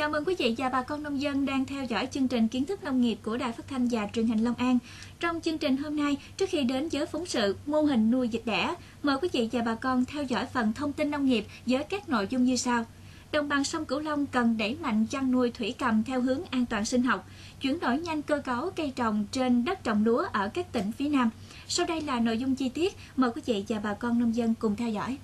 Chào mừng quý vị và bà con nông dân đang theo dõi chương trình Kiến thức nông nghiệp của Đài Phát thanh và Truyền hình Long An. Trong chương trình hôm nay, trước khi đến với phóng sự mô hình nuôi vịt đẻ, mời quý vị và bà con theo dõi phần thông tin nông nghiệp với các nội dung như sau. Đồng bằng sông Cửu Long cần đẩy mạnh chăn nuôi thủy cầm theo hướng an toàn sinh học, chuyển đổi nhanh cơ cấu cây trồng trên đất trồng lúa ở các tỉnh phía Nam. Sau đây là nội dung chi tiết, mời quý vị và bà con nông dân cùng theo dõi.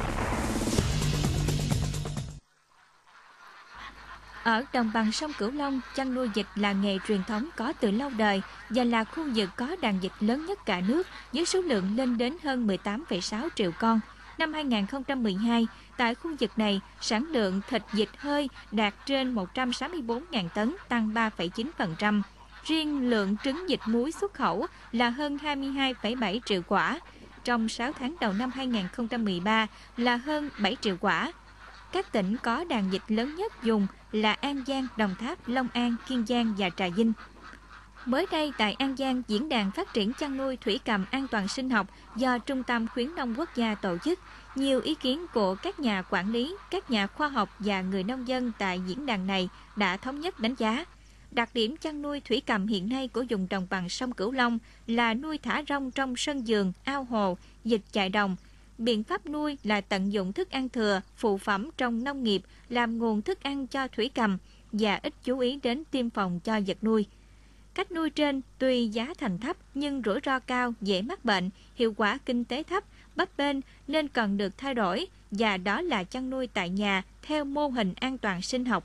Ở đồng bằng sông Cửu Long, chăn nuôi vịt là nghề truyền thống có từ lâu đời và là khu vực có đàn vịt lớn nhất cả nước với số lượng lên đến hơn 18,6 triệu con. Năm 2012, tại khu vực này, sản lượng thịt vịt hơi đạt trên 164.000 tấn, tăng 3,9%. Riêng lượng trứng vịt muối xuất khẩu là hơn 22,7 triệu quả. Trong 6 tháng đầu năm 2013 là hơn 7 triệu quả. Các tỉnh có đàn vịt lớn nhất vùng là An Giang, Đồng Tháp, Long An, Kiên Giang và Trà Vinh. Mới đây, tại An Giang, diễn đàn phát triển chăn nuôi thủy cầm an toàn sinh học do Trung tâm Khuyến nông Quốc gia tổ chức, nhiều ý kiến của các nhà quản lý, các nhà khoa học và người nông dân tại diễn đàn này đã thống nhất đánh giá. Đặc điểm chăn nuôi thủy cầm hiện nay của vùng đồng bằng sông Cửu Long là nuôi thả rông trong sân vườn, ao hồ, vịt chạy đồng. Biện pháp nuôi là tận dụng thức ăn thừa, phụ phẩm trong nông nghiệp làm nguồn thức ăn cho thủy cầm và ít chú ý đến tiêm phòng cho vật nuôi. Cách nuôi trên tuy giá thành thấp nhưng rủi ro cao, dễ mắc bệnh, hiệu quả kinh tế thấp, bấp bênh nên cần được thay đổi, và đó là chăn nuôi tại nhà theo mô hình an toàn sinh học.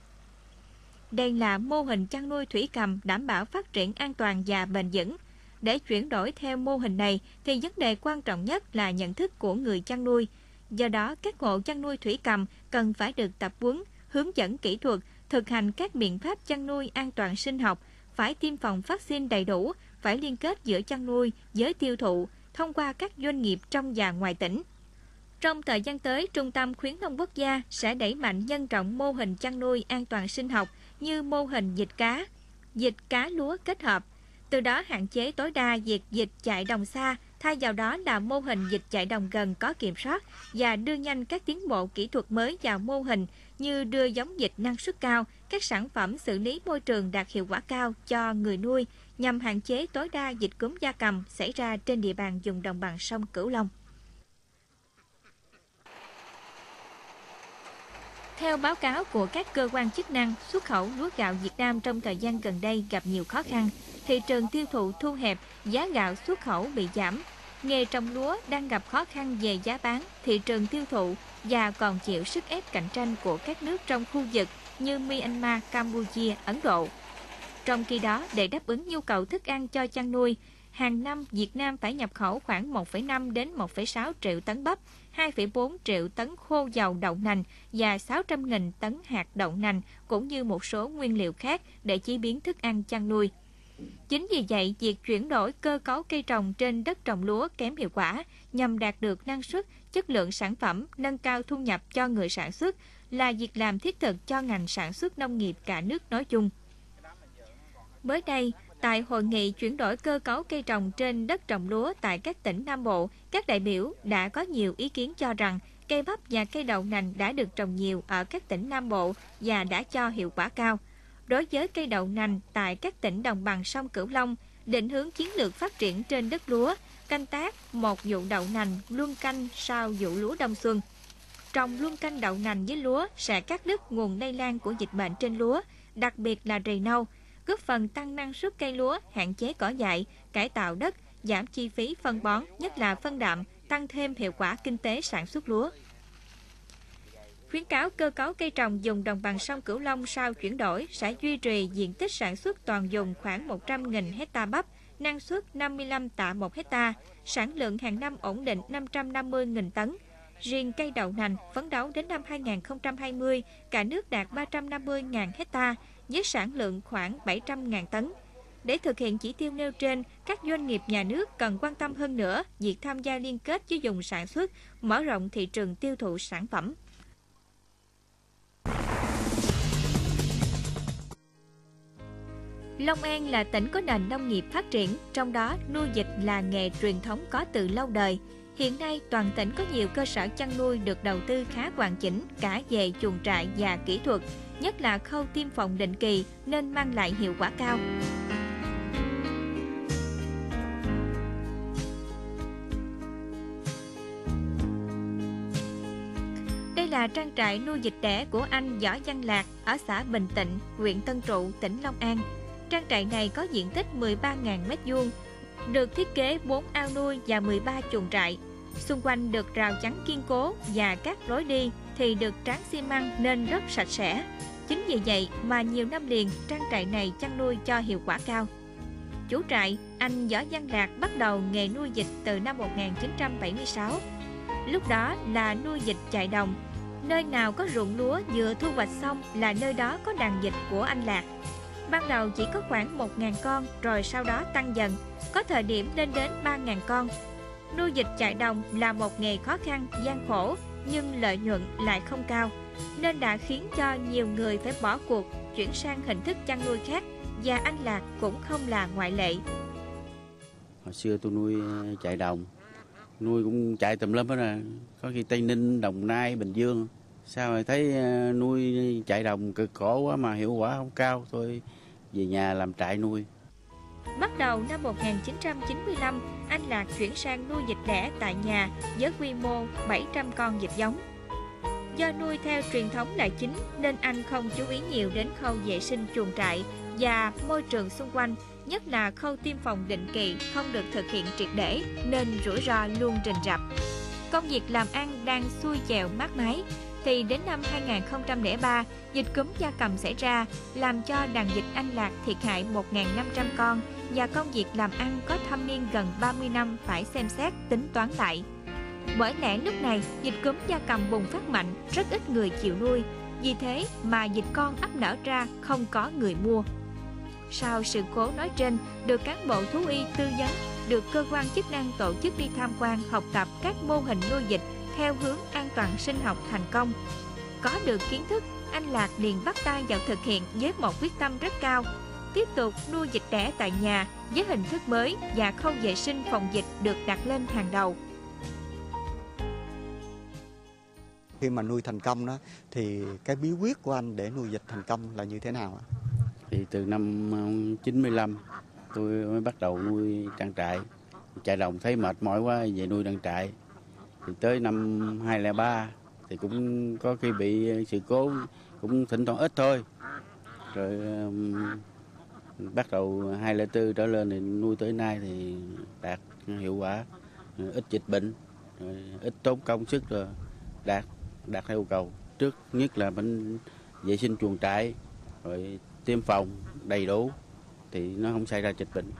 Đây là mô hình chăn nuôi thủy cầm đảm bảo phát triển an toàn và bền vững. Để chuyển đổi theo mô hình này thì vấn đề quan trọng nhất là nhận thức của người chăn nuôi. Do đó, các hộ chăn nuôi thủy cầm cần phải được tập huấn, hướng dẫn kỹ thuật, thực hành các biện pháp chăn nuôi an toàn sinh học, phải tiêm phòng vaccine đầy đủ, phải liên kết giữa chăn nuôi với tiêu thụ thông qua các doanh nghiệp trong và ngoài tỉnh. Trong thời gian tới, Trung tâm Khuyến nông Quốc gia sẽ đẩy mạnh nhân rộng mô hình chăn nuôi an toàn sinh học như mô hình vịt cá lúa kết hợp. Từ đó hạn chế tối đa việc vịt chạy đồng xa, thay vào đó là mô hình vịt chạy đồng gần có kiểm soát và đưa nhanh các tiến bộ kỹ thuật mới vào mô hình như đưa giống vịt năng suất cao, các sản phẩm xử lý môi trường đạt hiệu quả cao cho người nuôi nhằm hạn chế tối đa dịch cúm gia cầm xảy ra trên địa bàn vùng đồng bằng sông Cửu Long. Theo báo cáo của các cơ quan chức năng, xuất khẩu lúa gạo Việt Nam trong thời gian gần đây gặp nhiều khó khăn. Thị trường tiêu thụ thu hẹp, giá gạo xuất khẩu bị giảm. Nghề trồng lúa đang gặp khó khăn về giá bán, thị trường tiêu thụ và còn chịu sức ép cạnh tranh của các nước trong khu vực như Myanmar, Campuchia, Ấn Độ. Trong khi đó, để đáp ứng nhu cầu thức ăn cho chăn nuôi, hàng năm Việt Nam phải nhập khẩu khoảng 1,5 đến 1,6 triệu tấn bắp, 2,4 triệu tấn khô dầu đậu nành và 600.000 tấn hạt đậu nành cũng như một số nguyên liệu khác để chế biến thức ăn chăn nuôi. Chính vì vậy, việc chuyển đổi cơ cấu cây trồng trên đất trồng lúa kém hiệu quả nhằm đạt được năng suất, chất lượng sản phẩm, nâng cao thu nhập cho người sản xuất là việc làm thiết thực cho ngành sản xuất nông nghiệp cả nước nói chung. Mới đây, tại hội nghị chuyển đổi cơ cấu cây trồng trên đất trồng lúa tại các tỉnh Nam Bộ, các đại biểu đã có nhiều ý kiến cho rằng cây bắp và cây đậu nành đã được trồng nhiều ở các tỉnh Nam Bộ và đã cho hiệu quả cao. Đối với cây đậu nành tại các tỉnh đồng bằng sông Cửu Long, định hướng chiến lược phát triển trên đất lúa, canh tác một vụ đậu nành luân canh sau vụ lúa đông xuân. Trồng luân canh đậu nành với lúa sẽ cắt đứt nguồn lây lan của dịch bệnh trên lúa, đặc biệt là rầy nâu, góp phần tăng năng suất cây lúa, hạn chế cỏ dại, cải tạo đất, giảm chi phí phân bón, nhất là phân đạm, tăng thêm hiệu quả kinh tế sản xuất lúa. Khuyến cáo cơ cấu cây trồng vùng đồng bằng sông Cửu Long sau chuyển đổi sẽ duy trì diện tích sản xuất toàn vùng khoảng 100.000 hectare bắp, năng suất 55 tạ 1 hectare, sản lượng hàng năm ổn định 550.000 tấn. Riêng cây đậu nành phấn đấu đến năm 2020, cả nước đạt 350.000 hectare với sản lượng khoảng 700.000 tấn. Để thực hiện chỉ tiêu nêu trên, các doanh nghiệp nhà nước cần quan tâm hơn nữa việc tham gia liên kết với vùng sản xuất, mở rộng thị trường tiêu thụ sản phẩm. Long An là tỉnh có nền nông nghiệp phát triển, trong đó nuôi vịt là nghề truyền thống có từ lâu đời. Hiện nay, toàn tỉnh có nhiều cơ sở chăn nuôi được đầu tư khá hoàn chỉnh cả về chuồng trại và kỹ thuật, nhất là khâu tiêm phòng định kỳ nên mang lại hiệu quả cao. Đây là trang trại nuôi vịt đẻ của anh Võ Văn Lạc ở xã Bình Tịnh, huyện Tân Trụ, tỉnh Long An. Trang trại này có diện tích 13.000 m², được thiết kế 4 ao nuôi và 13 chuồng trại. Xung quanh được rào chắn kiên cố và các lối đi thì được tráng xi măng nên rất sạch sẽ. Chính vì vậy mà nhiều năm liền trang trại này chăn nuôi cho hiệu quả cao. Chủ trại, anh Võ Văn Lạc bắt đầu nghề nuôi vịt từ năm 1976. Lúc đó là nuôi vịt chạy đồng. Nơi nào có ruộng lúa vừa thu hoạch xong là nơi đó có đàn vịt của anh Lạc. Ban đầu chỉ có khoảng 1.000 con, rồi sau đó tăng dần, có thời điểm lên đến 3.000 con. Nuôi vịt chạy đồng là một nghề khó khăn, gian khổ, nhưng lợi nhuận lại không cao, nên đã khiến cho nhiều người phải bỏ cuộc, chuyển sang hình thức chăn nuôi khác, và anh Lạc cũng không là ngoại lệ. Hồi xưa tôi nuôi chạy đồng, nuôi cũng chạy tùm lum hết rồi, có khi Tây Ninh, Đồng Nai, Bình Dương. Sao rồi thấy nuôi chạy đồng cực khổ quá mà hiệu quả không cao, tôi về nhà làm trại nuôi. Bắt đầu năm 1995, anh Lạc chuyển sang nuôi vịt đẻ tại nhà với quy mô 700 con vịt giống. Do nuôi theo truyền thống là chính nên anh không chú ý nhiều đến khâu vệ sinh chuồng trại và môi trường xung quanh, nhất là khâu tiêm phòng định kỳ không được thực hiện triệt để nên rủi ro luôn rình rập. Công việc làm ăn đang xuôi chèo mát mái thì đến năm 2003, dịch cúm gia cầm xảy ra làm cho đàn vịt anh Lạc thiệt hại 1.500 con và công việc làm ăn có thâm niên gần 30 năm phải xem xét tính toán lại. Bởi lẽ lúc này dịch cúm gia cầm bùng phát mạnh, rất ít người chịu nuôi, vì thế mà vịt con ấp nở ra không có người mua. Sau sự cố nói trên, được cán bộ thú y tư vấn, được cơ quan chức năng tổ chức đi tham quan học tập các mô hình nuôi vịt theo hướng an toàn sinh học thành công. Có được kiến thức, anh Lạc liền bắt tay vào thực hiện với một quyết tâm rất cao, tiếp tục nuôi vịt đẻ tại nhà với hình thức mới và khâu vệ sinh phòng vịt được đặt lên hàng đầu. Khi mà nuôi thành công đó thì cái bí quyết của anh để nuôi vịt thành công là như thế nào ạ? Thì từ năm 95 tôi mới bắt đầu nuôi trang trại. Chạy đồng thấy mệt mỏi quá về nuôi trang trại. Thì tới năm 2003 thì cũng có khi bị sự cố, cũng thỉnh thoảng ít thôi. Rồi bắt đầu 2004 trở lên thì nuôi tới nay thì đạt hiệu quả, ít dịch bệnh, ít tốn công sức, rồi đạt theo yêu cầu. Trước nhất là mình vệ sinh chuồng trại, rồi tiêm phòng đầy đủ thì nó không xảy ra dịch bệnh.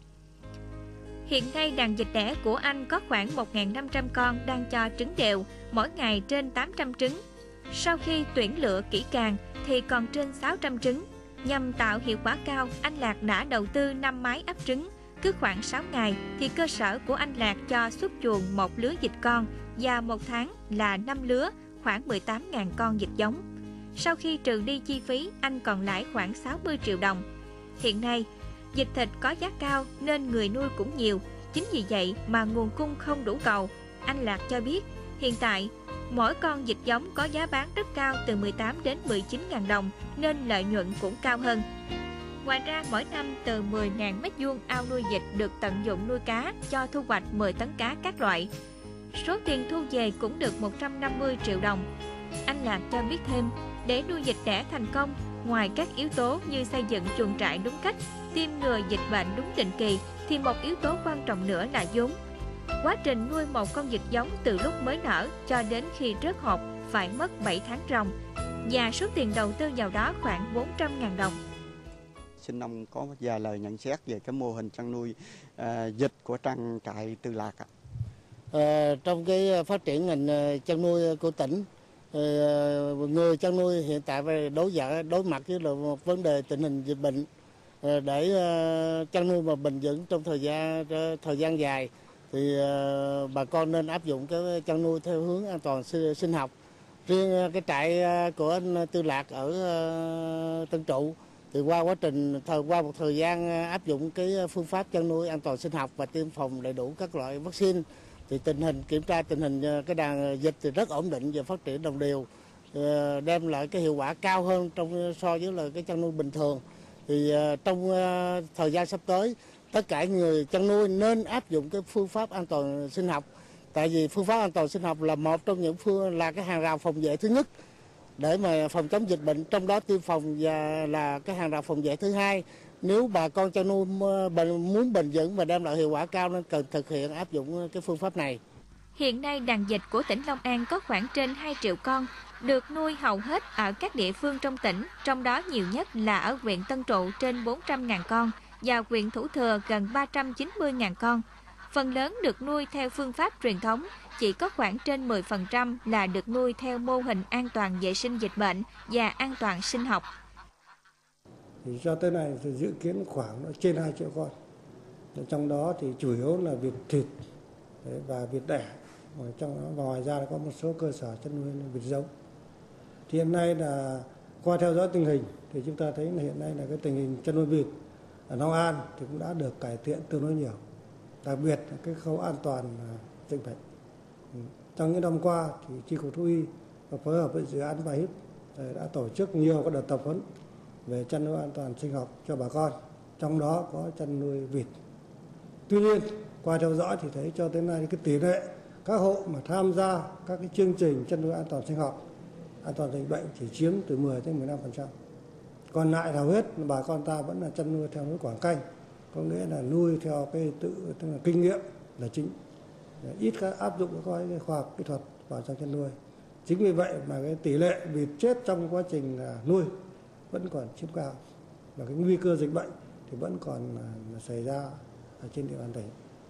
Hiện nay đàn vịt đẻ của anh có khoảng 1.500 con đang cho trứng đều, mỗi ngày trên 800 trứng. Sau khi tuyển lựa kỹ càng thì còn trên 600 trứng. Nhằm tạo hiệu quả cao, anh Lạc đã đầu tư 5 máy ấp trứng. Cứ khoảng 6 ngày thì cơ sở của anh Lạc cho xuất chuồng một lứa vịt con và một tháng là 5 lứa, khoảng 18.000 con vịt giống. Sau khi trừ đi chi phí, anh còn lãi khoảng 60 triệu đồng. Hiện nay, vịt thịt có giá cao nên người nuôi cũng nhiều. Chính vì vậy mà nguồn cung không đủ cầu. Anh Lạc cho biết, hiện tại, mỗi con vịt giống có giá bán rất cao từ 18 đến 19.000 đồng nên lợi nhuận cũng cao hơn. Ngoài ra, mỗi năm từ 10.000 m² ao nuôi vịt được tận dụng nuôi cá cho thu hoạch 10 tấn cá các loại. Số tiền thu về cũng được 150 triệu đồng. Anh Lạc cho biết thêm, để nuôi vịt đẻ thành công, ngoài các yếu tố như xây dựng chuồng trại đúng cách, tiêm ngừa dịch bệnh đúng định kỳ, thì một yếu tố quan trọng nữa là vốn. Quá trình nuôi một con vịt giống từ lúc mới nở cho đến khi rớt hột phải mất 7 tháng ròng, và số tiền đầu tư vào đó khoảng 400.000 đồng. Xin ông có vài lời nhận xét về cái mô hình chăn nuôi vịt của trang trại Tư Lạc ạ. Trong cái phát triển ngành chăn nuôi của tỉnh, người chăn nuôi hiện tại phải đối mặt với là một vấn đề tình hình dịch bệnh. Để chăn nuôi mà bền vững trong thời gian dài thì bà con nên áp dụng cái chăn nuôi theo hướng an toàn sinh học. Riêng cái trại của anh Tư Lạc ở Tân Trụ thì qua một thời gian áp dụng cái phương pháp chăn nuôi an toàn sinh học và tiêm phòng đầy đủ các loại vaccine thì kiểm tra tình hình cái đàn vịt thì rất ổn định và phát triển đồng đều. đem lại cái hiệu quả cao hơn so với là cái chăn nuôi bình thường. Thì trong thời gian sắp tới, tất cả người chăn nuôi nên áp dụng cái phương pháp an toàn sinh học. Tại vì phương pháp an toàn sinh học là một trong những là cái hàng rào phòng vệ thứ nhất để mà phòng chống dịch bệnh, trong đó tiêm phòng và là cái hàng rào phòng vệ thứ hai. Nếu bà con chăn nuôi muốn bền vững và đem lại hiệu quả cao nên cần thực hiện áp dụng cái phương pháp này. Hiện nay đàn vịt của tỉnh Long An có khoảng trên 2 triệu con, được nuôi hầu hết ở các địa phương trong tỉnh, trong đó nhiều nhất là ở huyện Tân Trụ trên 400.000 con và huyện Thủ Thừa gần 390.000 con. Phần lớn được nuôi theo phương pháp truyền thống, chỉ có khoảng trên 10% là được nuôi theo mô hình an toàn vệ sinh dịch bệnh và an toàn sinh học. Thì cho tới nay thì dự kiến khoảng trên 2 triệu con. Trong đó thì chủ yếu là vịt thịt và vịt đẻ. Ngoài ra có một số cơ sở chăn nuôi vịt giống. Thì hiện nay là qua theo dõi tình hình thì chúng ta thấy là hiện nay là cái tình hình chăn nuôi vịt ở Long An thì cũng đã được cải thiện tương đối nhiều. Đặc biệt là cái khâu an toàn dịch bệnh. Trong những năm qua thì Chi cục Thú y và phối hợp với dự án VAHIP đã tổ chức nhiều các đợt tập huấn về chăn nuôi an toàn sinh học cho bà con, trong đó có chăn nuôi vịt. Tuy nhiên, qua theo dõi thì thấy cho tới nay cái tỷ lệ các hộ mà tham gia các cái chương trình chăn nuôi an toàn sinh học, an toàn dịch bệnh chỉ chiếm từ 10 đến 15%. Còn lại hầu hết bà con ta vẫn là chăn nuôi theo lối quảng canh, có nghĩa là nuôi theo cái tức là kinh nghiệm là chính, ít các áp dụng các khoa học kỹ thuật vào trong chăn nuôi. Chính vì vậy mà cái tỷ lệ vịt chết trong quá trình nuôi vẫn còn chiếm cao, và cái nguy cơ dịch bệnh thì vẫn còn xảy ra ở trên địa bàn tỉnh.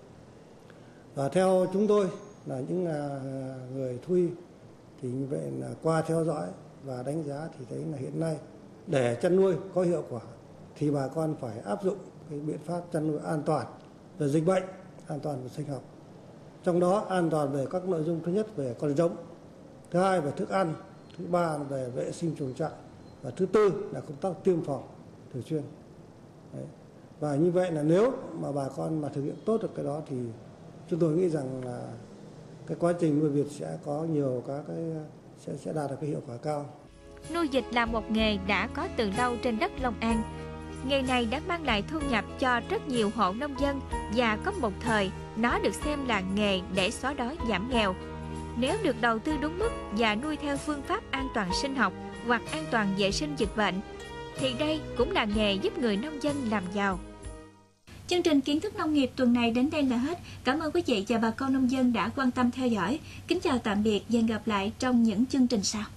Và theo chúng tôi là những người thú y thì như vậy là qua theo dõi và đánh giá thì thấy là hiện nay để chăn nuôi có hiệu quả thì bà con phải áp dụng cái biện pháp chăn nuôi an toàn về dịch bệnh, an toàn về sinh học. Trong đó an toàn về các nội dung: thứ nhất về con giống, thứ hai về thức ăn, thứ ba về vệ sinh chuồng trại, và thứ tư là công tác tiêm phòng thường xuyên. Đấy. Và như vậy là nếu mà bà con mà thực hiện tốt được cái đó thì chúng tôi nghĩ rằng là cái quá trình nuôi vịt sẽ có nhiều các cái sẽ đạt được cái hiệu quả cao. Nuôi vịt là một nghề đã có từ lâu trên đất Long An. Nghề này đã mang lại thu nhập cho rất nhiều hộ nông dân và có một thời nó được xem là nghề để xóa đói giảm nghèo. Nếu được đầu tư đúng mức và nuôi theo phương pháp an toàn sinh học hoặc an toàn vệ sinh dịch bệnh, thì đây cũng là nghề giúp người nông dân làm giàu. Chương trình kiến thức nông nghiệp tuần này đến đây là hết. Cảm ơn quý vị và bà con nông dân đã quan tâm theo dõi. Kính chào tạm biệt và hẹn gặp lại trong những chương trình sau.